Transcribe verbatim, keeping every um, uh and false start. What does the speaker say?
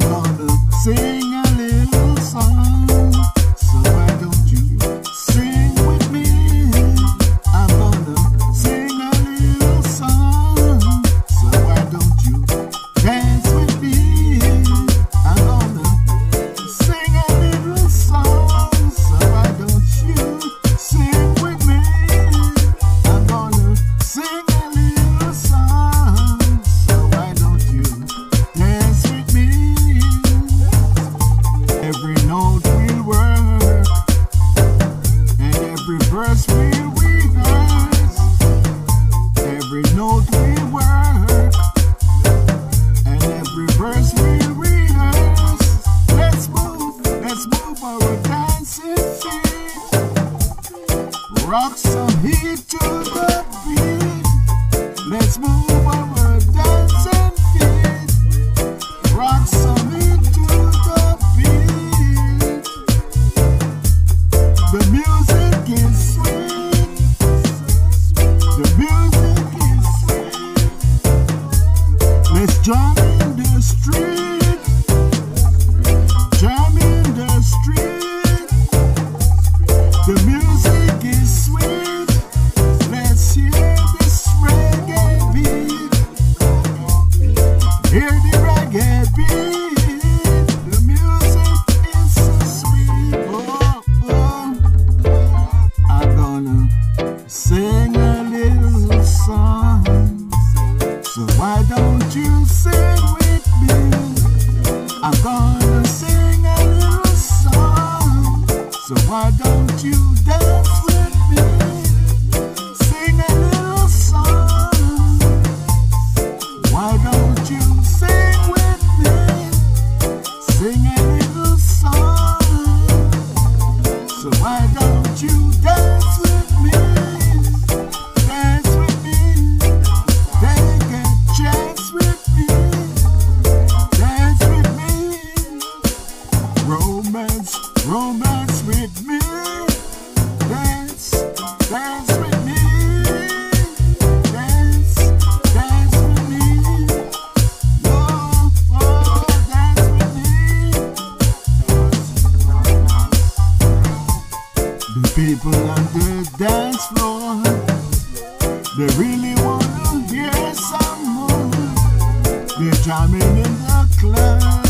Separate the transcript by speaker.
Speaker 1: gonna sing a little song, so why don't you sing with me? I'm gonna sing a little song, so why don't you dance with me? I'm gonna sing a little song, so why don't you sing with me? I'm gonna sing a little song, so why don't you dance with me? Every note will work, and every verse will rehearse. Every note will work, and every verse will rehearse. Let's move, let's move our dancing feet. Rock some heat to the beat. Let's move our dancing feet. Rock some heat to the beat. The music is sweet. The music is sweet. Let's jump in the street. Jump in the street. The music is sweet. Let's hear this reggae beat. Hear the reggae beat. The music is so sweet. Oh, oh. I'm gonna sing a little song, so why don't you sing with me? I'm gonna sing a little song, so why don't you dance with me? Sing a little song, why don't you sing with me? Sing a little song, so why don't you dance with me? Dance with me, take a chance with me. Dance with me, romance, romance with me. Dance, dance with me. Dance, dance with me. Oh, oh, dance with me. The people on the dance floor, they really wanna hear some more. They're jamming in the club.